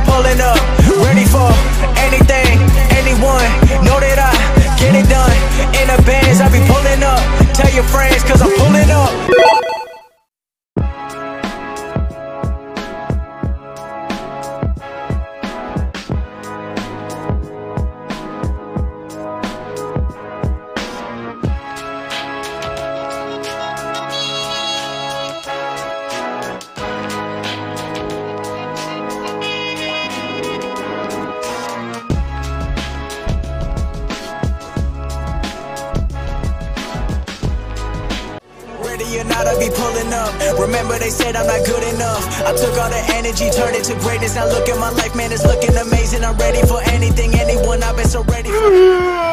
pulling up, ready for anything, anyone. Know that I get it done. In the bands, I be pulling up. Tell your friends, cause I'm pulling up. Ready or not, I be pulling up. Remember they said I'm not good enough. I took all the energy, turned it to greatness. Now look at my life, man, it's looking amazing. I'm ready for anything, anyone, I've been so ready for